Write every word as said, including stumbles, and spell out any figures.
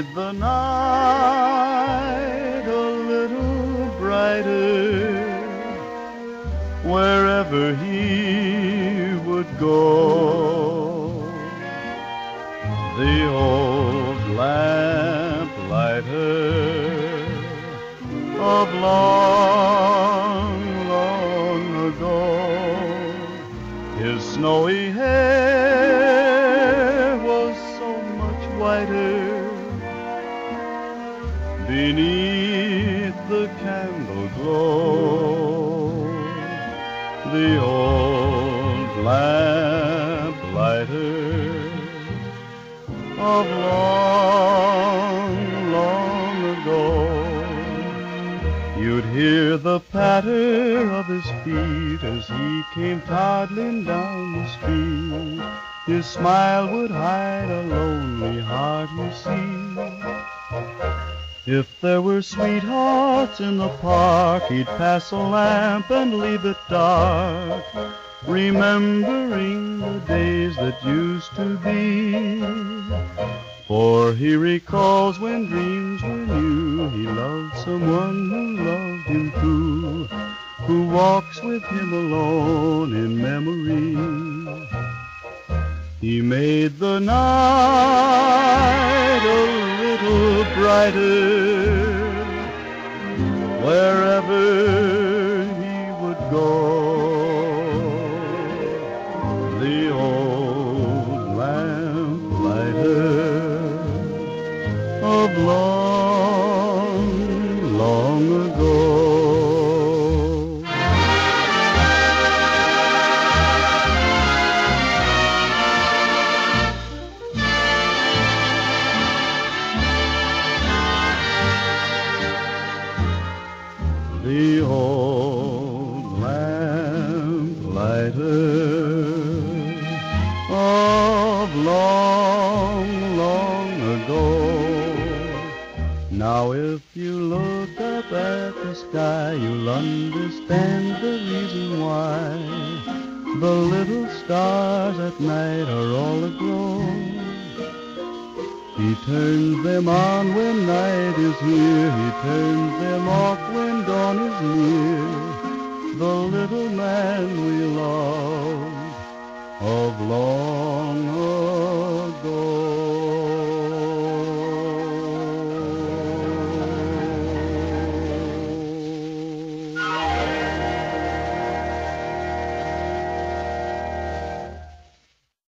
the night a little brighter wherever he would go. The old lamplighter of long, long ago, his snowy hair was so much whiter beneath the candle glow. The old lamplighter of long, long ago. You'd hear the patter of his feet as he came toddling down the street. His smile would hide a lonely heart, you see. If there were sweethearts in the park, he'd pass a lamp and leave it dark, remembering the days that used to be. For he recalls when dreams were new, he loved someone who loved him too, who walks with him alone in memory. He made the night a little brighter wherever he would go. The old lamplighter of long, long ago. The old lamplighter of long, long ago. Now if you look up at the sky, you'll understand the reason why the little stars at night are all aglow. He turns them on when night is here, he turns them off when dawn is near. The little man we loved of long ago.